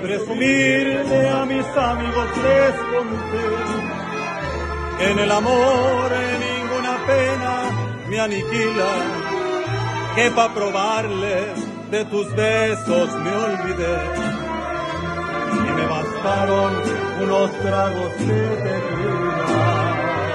presumirle a mis amigos les conté que en el amor ninguna pena me aniquila, que pa' probarles de tus besos me olvidé y me bastaron unos tragos de tequila.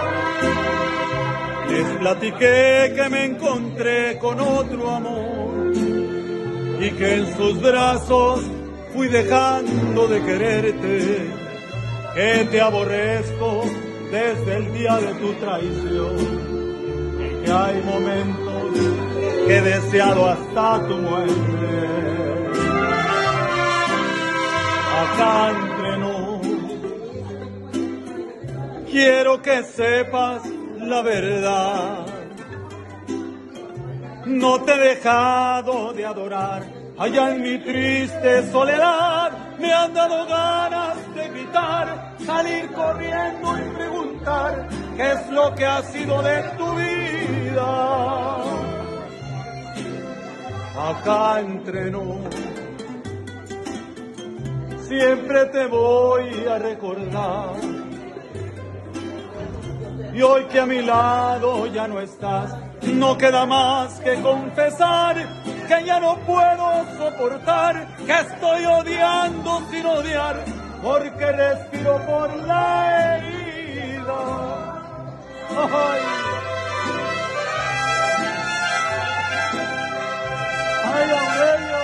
Les platiqué que me encontré con otro amor y que en sus brazos fui dejando de quererte, que te aborrezco desde el día de tu traición, y que hay momentos que he deseado hasta tu muerte. Acá entre nos, quiero que sepas la verdad. No te he dejado de adorar, allá en mi triste soledad me han dado ganas de gritar, salir corriendo y preguntar qué es lo que ha sido de tu vida. Acá entre nos, siempre te voy a recordar. Y hoy que a mi lado ya no estás, no queda más que confesar que ya no puedo soportar, que estoy odiando sin odiar, porque respiro por la herida. Ay, ay, Aurelio,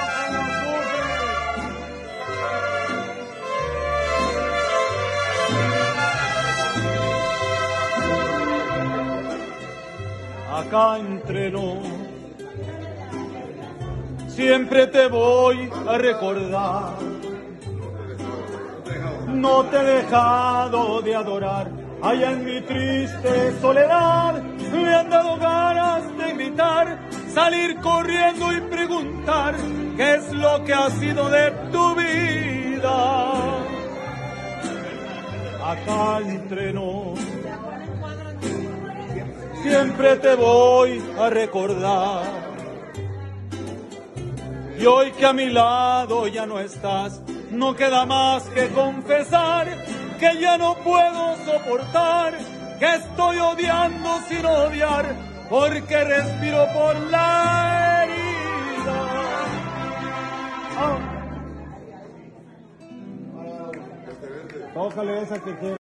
acá entre nos, siempre te voy a recordar. No te he dejado de adorar, allá en mi triste soledad me han dado ganas de gritar, salir corriendo y preguntar qué es lo que ha sido de tu vida. Acá entre nos, siempre te voy a recordar. Y hoy que a mi lado ya no estás, no queda más que confesar que ya no puedo soportar, que estoy odiando sin odiar, porque respiro por la herida. Tócale esa que quiere.